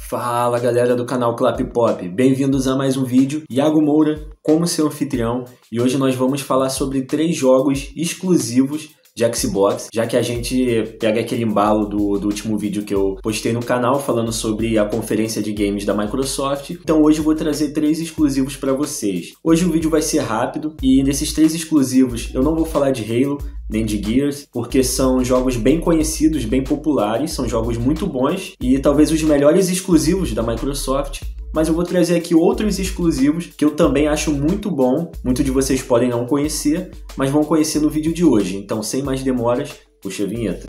Fala galera do canal Clap Pop, bem-vindos a mais um vídeo. Iago Moura como seu anfitrião, e hoje nós vamos falar sobre 3 jogos exclusivos de Xbox, já que a gente pega aquele embalo do último vídeo que eu postei no canal falando sobre a conferência de games da Microsoft. Então hoje eu vou trazer 3 exclusivos para vocês. Hoje o vídeo vai ser rápido e desses 3 exclusivos eu não vou falar de Halo nem de Gears, porque são jogos bem conhecidos, bem populares, são jogos muito bons e talvez os melhores exclusivos da Microsoft. Mas eu vou trazer aqui outros exclusivos que eu também acho muito bom. Muitos de vocês podem não conhecer, mas vão conhecer no vídeo de hoje. Então, sem mais demoras, puxa a vinheta.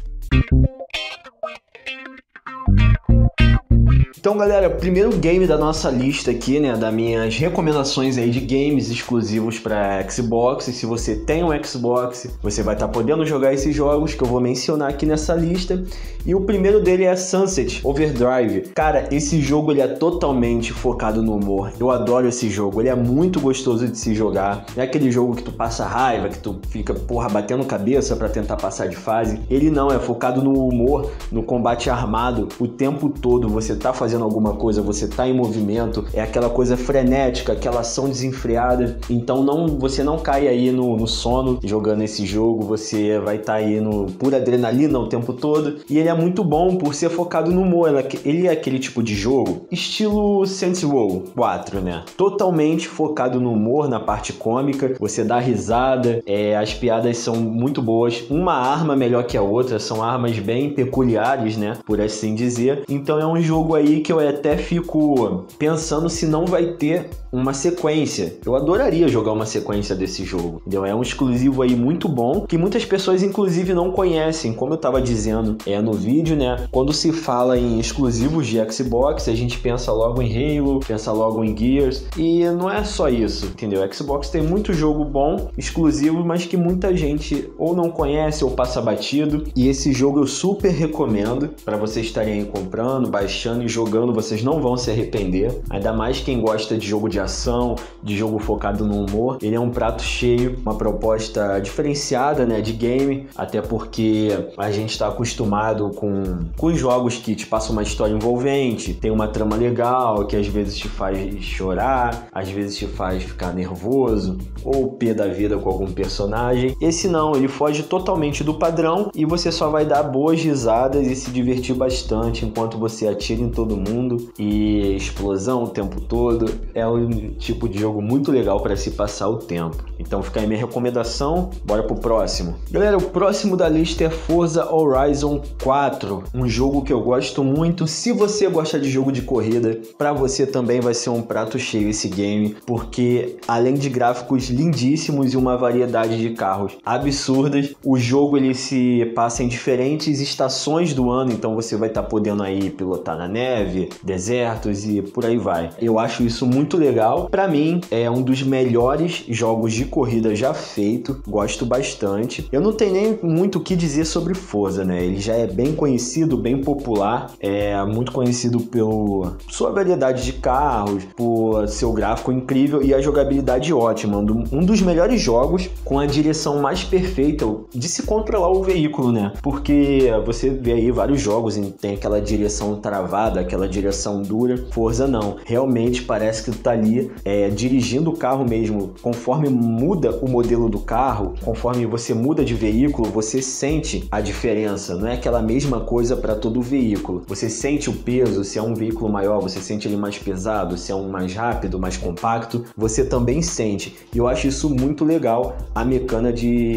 Então galera, o primeiro game da nossa lista aqui, né, das minhas recomendações aí de games exclusivos para Xbox. E se você tem um Xbox, você vai estar podendo jogar esses jogos que eu vou mencionar aqui nessa lista. E o primeiro dele é Sunset Overdrive. Cara, esse jogo ele é totalmente focado no humor. Eu adoro esse jogo, ele é muito gostoso de se jogar. É aquele jogo que tu passa raiva, que tu fica, batendo cabeça para tentar passar de fase. Ele não, é focado no humor, no combate armado o tempo todo. Você tá fazendo alguma coisa, você tá em movimento, é aquela coisa frenética, aquela ação desenfreada. Então você não cai aí no sono jogando esse jogo, você vai estar aí no pura adrenalina o tempo todo. E ele é muito bom por ser focado no humor. Ele é aquele tipo de jogo estilo Saints Row 4, né? Totalmente focado no humor, na parte cômica, você dá risada, as piadas são muito boas, uma arma melhor que a outra, são armas bem peculiares, né? Por assim dizer. Então é um jogo aí que eu até fico pensando se não vai ter uma sequência. Eu adoraria jogar uma sequência desse jogo, entendeu? É um exclusivo aí muito bom, que muitas pessoas inclusive não conhecem. Como eu tava dizendo no vídeo, né? Quando se fala em exclusivos de Xbox, a gente pensa logo em Halo, pensa logo em Gears, e não é só isso, entendeu? O Xbox tem muito jogo bom, exclusivo, mas que muita gente ou não conhece ou passa batido, e esse jogo eu super recomendo para vocês estarem aí comprando, baixando e jogando. Vocês não vão se arrepender, ainda mais quem gosta de jogo de ação, de jogo focado no humor. Ele é um prato cheio, uma proposta diferenciada, né, de game, até porque a gente está acostumado com jogos que te passam uma história envolvente, tem uma trama legal, que às vezes te faz chorar, às vezes te faz ficar nervoso, ou pé da vida com algum personagem. Esse não, ele foge totalmente do padrão e você só vai dar boas risadas e se divertir bastante enquanto você atira em todo mundo e explosão o tempo todo. É um tipo de jogo muito legal para se passar o tempo. Então fica aí minha recomendação, bora pro próximo. Galera, o próximo da lista é Forza Horizon 4, um jogo que eu gosto muito. Se você gosta de jogo de corrida, para você também vai ser um prato cheio esse game, porque além de gráficos lindíssimos e uma variedade de carros absurdas, o jogo ele se passa em diferentes estações do ano, então você vai estar podendo aí pilotar na neve, desertos e por aí vai. Eu acho isso muito legal. Para mim é um dos melhores jogos de corrida já feito, gosto bastante. Eu não tenho nem muito o que dizer sobre Forza, né? Ele já é bem conhecido, bem popular, é muito conhecido pela sua variedade de carros, por seu gráfico incrível e a jogabilidade ótima. Um dos melhores jogos com a direção mais perfeita de se controlar o veículo, né? Porque você vê aí vários jogos e tem aquela direção travada, aquela direção dura. Forza não, realmente parece que tu tá ali dirigindo o carro mesmo. Conforme muda o modelo do carro, conforme você muda de veículo, você sente a diferença. Não é aquela mesma coisa para todo veículo. Você sente o peso, se é um veículo maior, você sente ele mais pesado, se é um mais rápido, mais compacto, você também sente. E eu acho isso muito legal, a mecânica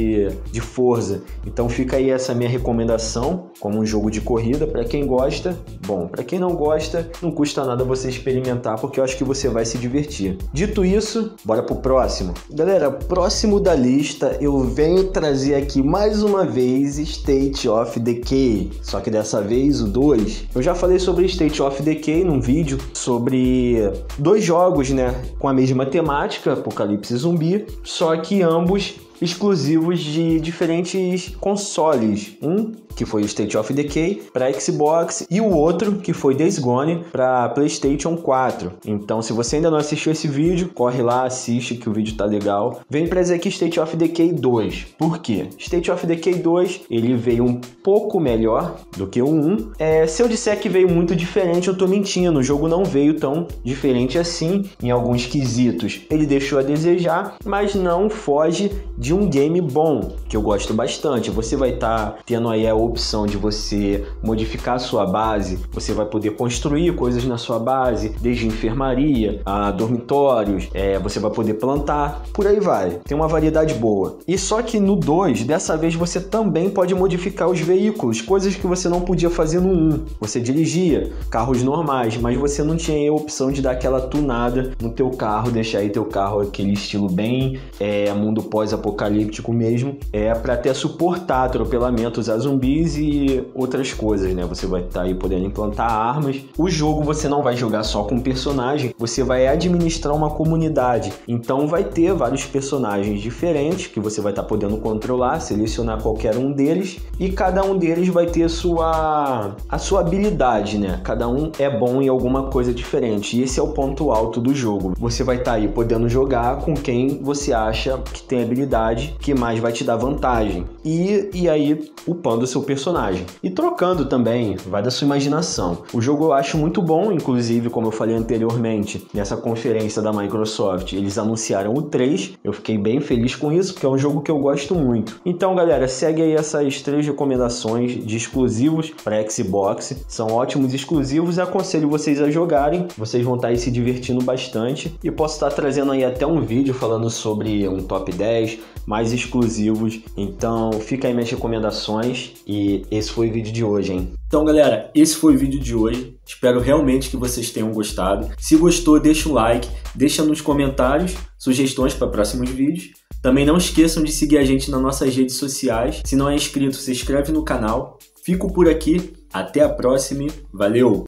de Forza. Então fica aí essa minha recomendação como um jogo de corrida para quem gosta. Bom, para quem não gosta, não custa nada você experimentar, porque eu acho que você vai se divertir. Dito isso, bora pro próximo. Galera, próximo da lista eu venho trazer aqui mais uma vez State of Decay, só que dessa vez o 2. Eu já falei sobre State of Decay num vídeo sobre 2 jogos, né, com a mesma temática, apocalipse zumbi, só que ambos exclusivos de diferentes consoles. Um que foi o State of Decay para Xbox e o outro que foi Days Gone para PlayStation 4. Então, se você ainda não assistiu esse vídeo, corre lá, assiste que o vídeo tá legal. Vem trazer aqui State of Decay 2. Por quê? State of Decay 2, ele veio um pouco melhor do que o 1. Se eu disser que veio muito diferente, eu tô mentindo. O jogo não veio tão diferente assim em alguns quesitos. Ele deixou a desejar, mas não foge de um game bom, que eu gosto bastante. Você vai estar tendo aí a opção de você modificar a sua base, você vai poder construir coisas na sua base, desde enfermaria a dormitórios, você vai poder plantar, por aí vai. Tem uma variedade boa. E só que no 2, dessa vez você também pode modificar os veículos, coisas que você não podia fazer no 1. Você dirigia carros normais, mas você não tinha a opção de dar aquela tunada no teu carro, deixar aí teu carro aquele estilo bem mundo pós-apocalíptico mesmo, para até suportar atropelamentos a zumbis e outras coisas, né? Você vai estar aí podendo implantar armas. O jogo você não vai jogar só com um personagem, você vai administrar uma comunidade. Então vai ter vários personagens diferentes que você vai estar podendo controlar, selecionar qualquer um deles e cada um deles vai ter a sua habilidade, né? Cada um é bom em alguma coisa diferente e esse é o ponto alto do jogo. Você vai estar aí podendo jogar com quem você acha que tem habilidade que mais vai te dar vantagem e aí upando o seu personagem. E trocando também, vai da sua imaginação. O jogo eu acho muito bom, inclusive, como eu falei anteriormente, nessa conferência da Microsoft, eles anunciaram o 3, eu fiquei bem feliz com isso, porque é um jogo que eu gosto muito. Então, galera, segue aí essas 3 recomendações de exclusivos para Xbox, são ótimos exclusivos e aconselho vocês a jogarem, vocês vão estar aí se divertindo bastante e posso estar trazendo aí até um vídeo falando sobre um top 10 mais exclusivos, então fica aí minhas recomendações e esse foi o vídeo de hoje, hein? Então, galera, esse foi o vídeo de hoje. Espero realmente que vocês tenham gostado. Se gostou, deixa o like, deixa nos comentários sugestões para próximos vídeos. Também não esqueçam de seguir a gente nas nossas redes sociais. Se não é inscrito, se inscreve no canal. Fico por aqui. Até a próxima. Valeu!